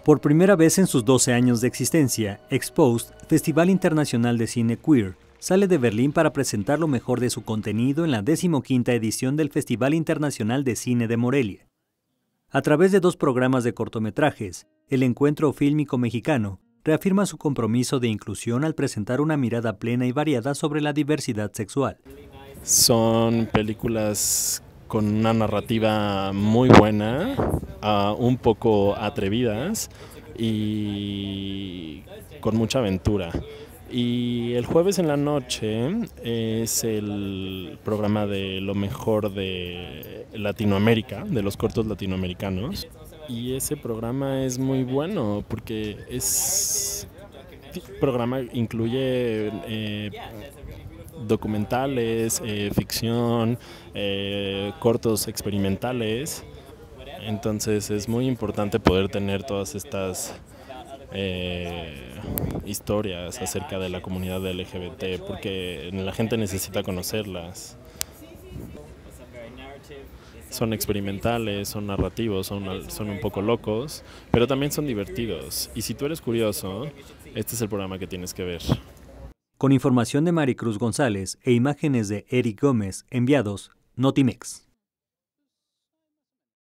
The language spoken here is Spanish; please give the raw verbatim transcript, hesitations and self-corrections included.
Por primera vez en sus doce años de existencia, Exposed, Festival Internacional de Cine Queer, sale de Berlín para presentar lo mejor de su contenido en la decimoquinta edición del Festival Internacional de Cine de Morelia. A través de dos programas de cortometrajes, el Encuentro Fílmico Mexicano reafirma su compromiso de inclusión al presentar una mirada plena y variada sobre la diversidad sexual. Son películas con una narrativa muy buena, uh, un poco atrevidas y con mucha aventura. Y el jueves en la noche es el programa de lo mejor de Latinoamérica, de los cortos latinoamericanos. Y ese programa es muy bueno porque es programa incluye eh, documentales, eh, ficción, eh, cortos experimentales. Entonces es muy importante poder tener todas estas eh, historias acerca de la comunidad L G B T porque la gente necesita conocerlas. Son experimentales, son narrativos, son, son un poco locos, pero también son divertidos. Y si tú eres curioso, este es el programa que tienes que ver. Con información de Maricruz González e imágenes de Eric Gómez, enviados Notimex.